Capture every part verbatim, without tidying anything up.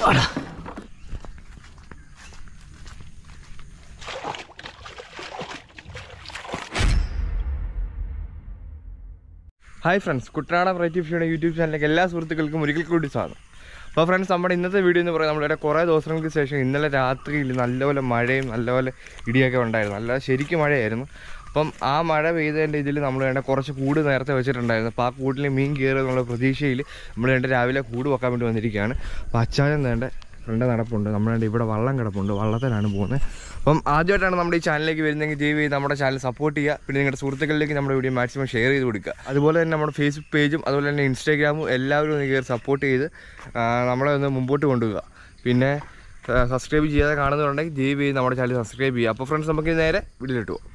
Hi friends, Kuttanad YouTube channel എല്ലാ സുഹൃത്തുക്കൾക്കും ഒരിക്കൽ കൂടി സ്വാഗതം. അപ്പോൾ ഫ്രണ്ട്സ്, നമ്മുടെ ഇന്നത്തെ വീഡിയോ എന്ന് പറയുന്നത് നമ്മളിവിടെ കുറേ ദിവസങ്ങൾക്ക് ശേഷം ഇന്നലെ രാത്രിയിൽ നല്ലപോലെ മഴയും നല്ലപോലെ ഇടിയൊക്കെ ഉണ്ടായിരുന്നു. നല്ല ശരിക്കും മഴയായിരുന്നു. അപ്പം ആ മഴ പെയ്തതിൻ്റെ ഇതിൽ നമ്മൾ വേണ്ട കുറച്ച് കൂട് നേരത്തെ വെച്ചിട്ടുണ്ടായിരുന്നു. അപ്പോൾ ആ കൂട്ടിൽ മീൻ കയറുക എന്നുള്ള പ്രതീക്ഷയിൽ നമ്മൾ വേണ്ട രാവിലെ കൂട് വെക്കാൻ വേണ്ടി വന്നിരിക്കുകയാണ്. അപ്പോൾ അച്ചാഴം വേണ്ട ഫ്രണ്ട് നടപ്പുണ്ട്, നമ്മൾ വേണ്ട ഇവിടെ വള്ളം കിടപ്പുണ്ട്, വള്ളത്തിലാണ് പോകുന്നത്. അപ്പം ആദ്യമായിട്ടാണ് നമ്മുടെ ഈ ചാനലിലേക്ക് വരുന്നതെങ്കിൽ ദയവ് ചെയ്ത് നമ്മുടെ ചാനൽ സപ്പോർട്ട് ചെയ്യുക. പിന്നെ നിങ്ങളുടെ സുഹൃത്തുക്കളിലേക്ക് നമ്മുടെ വീഡിയോ മാക്സിമം ഷെയർ ചെയ്ത് കൊടുക്കുക. അതുപോലെ തന്നെ നമ്മുടെ ഫേസ്ബുക്ക് പേജും അതുപോലെ തന്നെ ഇൻസ്റ്റാഗ്രാമും എല്ലാവരും ഒന്ന് കയറി സപ്പോർട്ട് ചെയ്ത് നമ്മളെ ഒന്ന് മുമ്പോട്ട് കൊണ്ടുപോകുക. പിന്നെ സബ്സ്ക്രൈബ് ചെയ്യാതെ കാണുന്നുണ്ടെങ്കിൽ ദയവ് ചെയ്ത് നമ്മുടെ ചാനൽ സബ്സ്ക്രൈബ് ചെയ്യുക. അപ്പോൾ ഫ്രണ്ട്സ്, നമുക്ക് നേരെ വീഡിയോയിലിട്ട് പോകാം.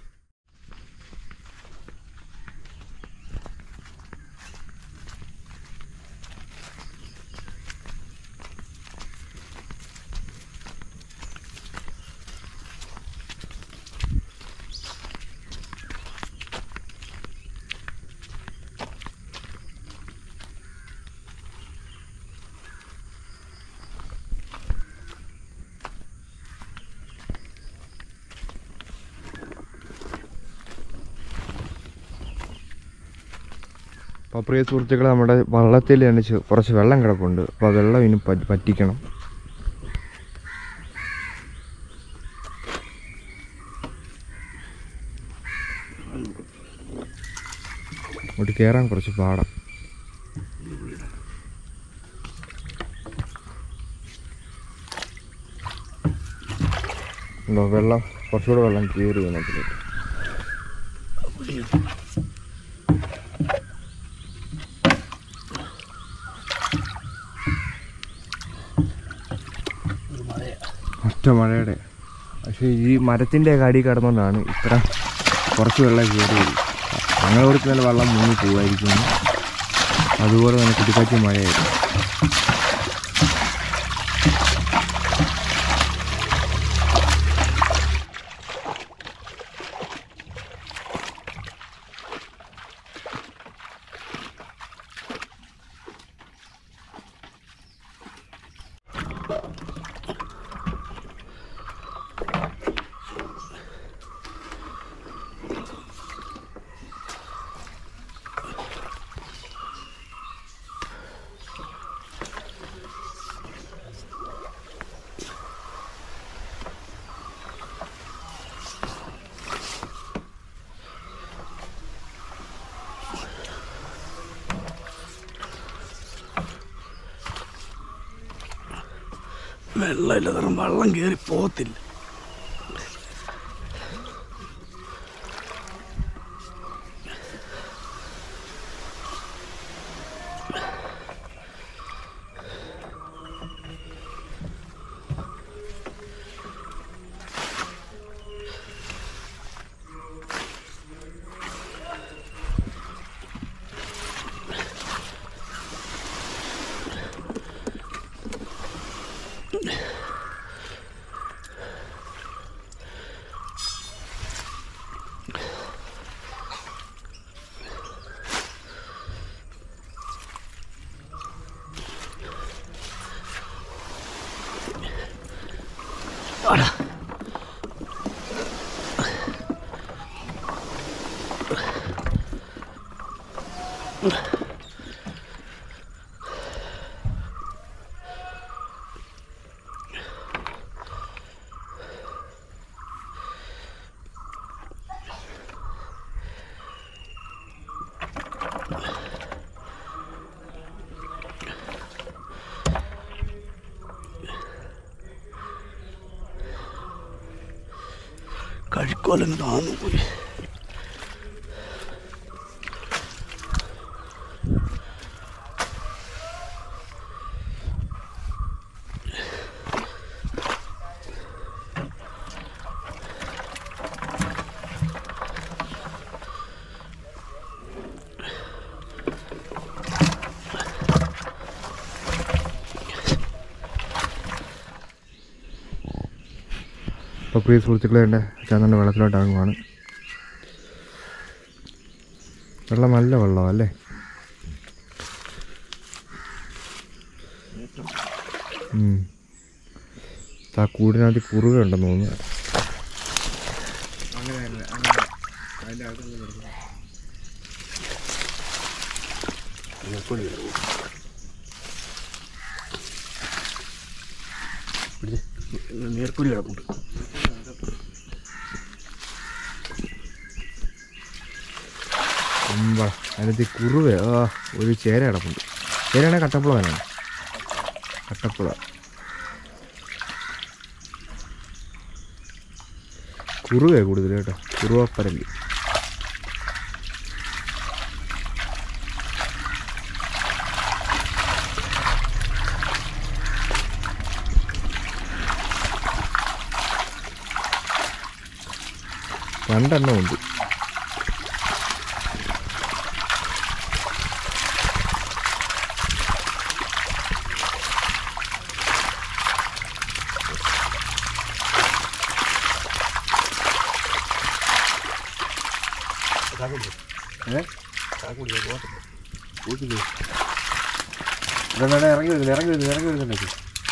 അപ്പോൾ പ്രിയ സുഹൃത്തുക്കളെ, നമ്മുടെ വള്ളത്തിൽ തന്നെ കുറച്ച് വെള്ളം കിടപ്പുണ്ട്. അപ്പോൾ ആ വെള്ളം ഇനി പറ്റിക്കണം. അങ്ങോട്ട് കയറാൻ കുറച്ച് പാടാം. ഉണ്ടോ വെള്ളം, കുറച്ചുകൂടെ വെള്ളം കയറി അതിനകത്തിലേക്ക്. ഒറ്റ മഴയുടെ പക്ഷേ ഈ മരത്തിൻ്റെ കാടി കിടന്നുകൊണ്ടാണ് ഇത്ര കുറച്ച് വെള്ളം കയറി. ഞങ്ങൾ കൊടുത്ത് നല്ല വെള്ളം മുങ്ങി പോവായിരിക്കുന്നു. അതുപോലെ തന്നെ കുട്ടിക്കാറ്റ് മഴയായിരുന്നു. വെള്ളമില്ല, കാരണം വെള്ളം കയറി പോകത്തില്ല. കഴിക്കോലങ്ങ് താന്നു പോയി. അപ്പോൾ പ്രിയ സുഹൃത്തുക്കളെ, എൻ്റെ ചാനലിൻ്റെ വെള്ളത്തിലോട്ടാകുവാണ്. വെള്ളം നല്ല വെള്ളം അല്ലേ? ആ കൂടിനകത്ത് കുറുവ ഉണ്ടെന്ന് തോന്നുന്നു. നേർക്കുരി കിടപ്പുണ്ട്. അതിനകത്ത് കുറുവ ഒരു ചേര കിടപ്പുണ്ട്. ചേരയാണെ കട്ടപ്പുള തന്നെയാണ്. കട്ടപ്പുള കുറുവ കൂടുതൽ കേട്ടോ. കുറുവപ്പരല്. രണ്ടെണ്ണം ഉണ്ട്. ഇറങ്ങി വരുന്നില്ല ഇറങ്ങി വരുന്നില്ല ഇറങ്ങി വരുന്നുണ്ട്.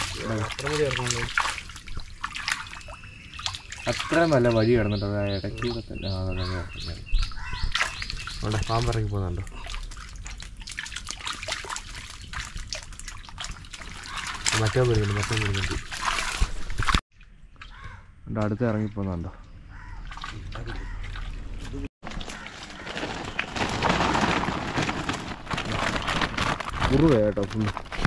അത്ര നല്ല വഴി കിടന്നിട്ട് അത് ഇടയ്ക്കൂടെ തന്നെ അവിടെ പാമ്പ് ഇറങ്ങി പോകുന്നുണ്ടോ? മറ്റോ വരുന്നുണ്ട് മറ്റോ വരുന്നുണ്ട്. എൻ്റെ അടുത്ത് ഇറങ്ങിപ്പോകുന്നുണ്ടോ? കുറുവ കേട്ടോ ഫുള്ള്.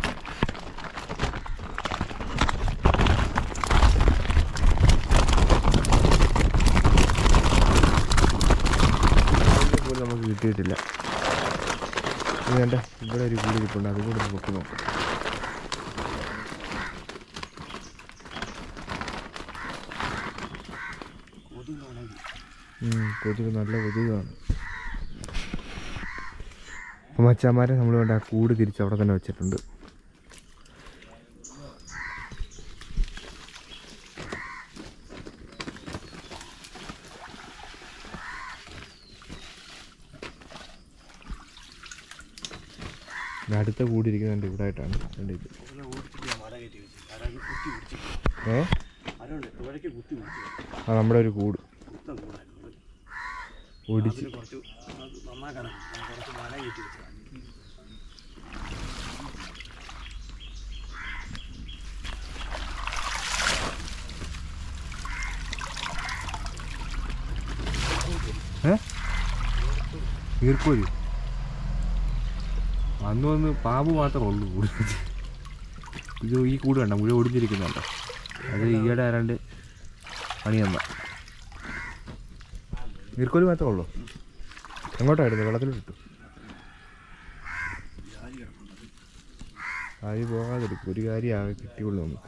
നമുക്ക് കിട്ടിയിട്ടില്ല. വേണ്ട ഇവിടെ ഒരു കൂടി കിട്ടുന്നുണ്ട്. അതും കൂടെ പൊക്കി നോക്കാം. കൊതുക് നല്ല കൊതുകാണ്. അപ്പം മച്ചാന്മാരെ നമ്മൾ വേണ്ട ആ കൂട് തിരിച്ച് അവിടെ തന്നെ വെച്ചിട്ടുണ്ട്. അടുത്ത കൂടിയിരിക്കുന്നുണ്ട് ഇവിടെ ആയിട്ടാണ്. ഏ ആ നമ്മുടെ ഒരു കൂട് ഒടിച്ച് ഏ ഈർക്കോലി അന്ന് വന്ന് പാമ്പ് മാത്രമേ ഉള്ളൂ കൂട്. ഇത് ഈ കൂട് വേണ്ട മുഴുവൻ ഒടിഞ്ഞിരിക്കുന്നുണ്ടോ? അത് ഈയിടെ ആരാണ്ട് പണി തന്ന ഈർക്കോലി മാത്രമേ ഉള്ളൂ. എങ്ങോട്ടായിരുന്നു? വെള്ളത്തിലിട്ടു. കാര്യം പോകാതിരിക്കും. ഒരു കാര്യം ആകെ കിട്ടിയുള്ളൂ നമുക്ക്.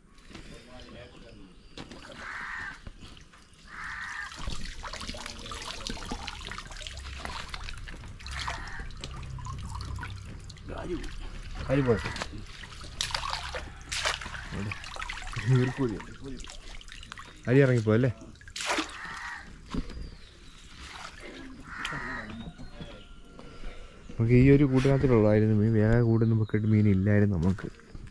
അരി പോയ അരി ഇറങ്ങിപ്പോ അല്ലേ? നമുക്ക് ഈ ഒരു കൂട്ടിനകത്തിലുള്ളായിരുന്നു മീൻ. വേറെ കൂടുന്ന ബക്കറ്റ് മീൻ ഇല്ലായിരുന്നു നമുക്ക്.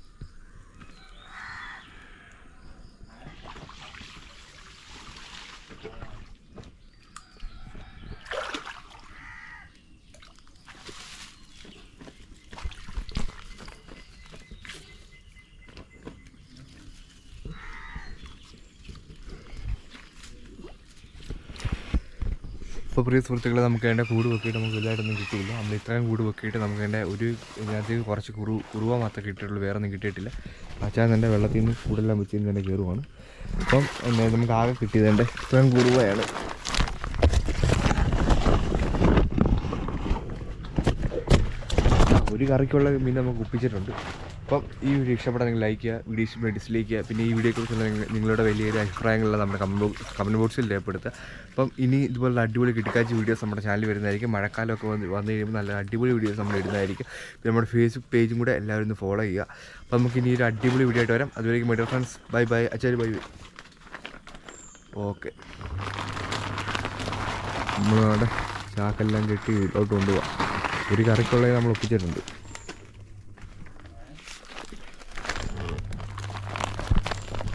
ഇപ്പോൾ പ്രിയ സുഹൃത്തുക്കളെ നമുക്ക് അതിൻ്റെ കൂട് വെക്കിയിട്ട് നമുക്ക് വലുതായിട്ടൊന്നും കിട്ടിയില്ല. നമ്മൾ ഇത്രയും കൂട് വെക്കിയിട്ട് നമുക്ക് അതിൻ്റെ ഒരു ഇതിനകത്ത് കുറച്ച് കുറു കുറുവ മാത്രമേ കിട്ടിയിട്ടുള്ളൂ. വേറെ ഒന്നും കിട്ടിയിട്ടില്ല. അച്ഛൻ എൻ്റെ വെള്ളത്തിൽ നിന്ന് കൂടെല്ലാം വെച്ച് കഴിഞ്ഞ് തന്നെ കയറുവാണ്. അപ്പം എന്താ നമുക്ക് ആകെ കിട്ടിയത് എൻ്റെ ഇത്രയും കുറുവയാണ്. ഒരു കറിക്കുള്ള മീൻ നമുക്ക് ഒപ്പിച്ചിട്ടുണ്ട്. അപ്പം ഈ വീഡിയോ ഇഷ്ടപ്പെട്ടാൽ ലൈക്ക് ചെയ്യുക, വീഡിയോ ഇഷ്ടപ്പെട്ട് ഡിസ്ലൈക്ക് ചെയ്യുക. പിന്നെ ഈ വീഡിയോയെക്കുറിച്ചുള്ള നിങ്ങളുടെ വലിയൊരു അഭിപ്രായങ്ങളെല്ലാം നമ്മുടെ കമൻറ്റ് ബോക്സ് കമൻറ്റ് ബോക്സിൽ രേഖപ്പെടുത്തുക. അപ്പം ഇനി ഇതുപോലുള്ള അടിപൊളി കിടക്കാച്ച വീഡിയോസ് നമ്മുടെ ചാനലിൽ വരുന്നതായിരിക്കും. മഴക്കാലമൊക്കെ വന്ന് വന്നു കഴിയുമ്പോൾ നല്ല അടിപൊളി വീഡിയോസ് നമ്മൾ ഇടുന്നതായിരിക്കും. പിന്നെ നമ്മുടെ ഫേസ്ബുക്ക് പേജും കൂടെ എല്ലാവരും ഒന്ന് ഫോളോ ചെയ്യുക. അപ്പം നമുക്ക് ഇനി ഒരു അടിപൊളി വീഡിയോ ആയിട്ട് വരാം. അതുവരെയും my dear friends, bye bye. അച്ഛാരി ബൈ ബൈ. ഓക്കെ, നമ്മൾ അവിടെ ചാക്കെല്ലാം കെട്ടി വീട്ടിലോട്ട് കൊണ്ടുപോകാം. ഒരു കറിക്കുള്ളത് നമ്മൾ ഒപ്പിച്ചിട്ടുണ്ട്.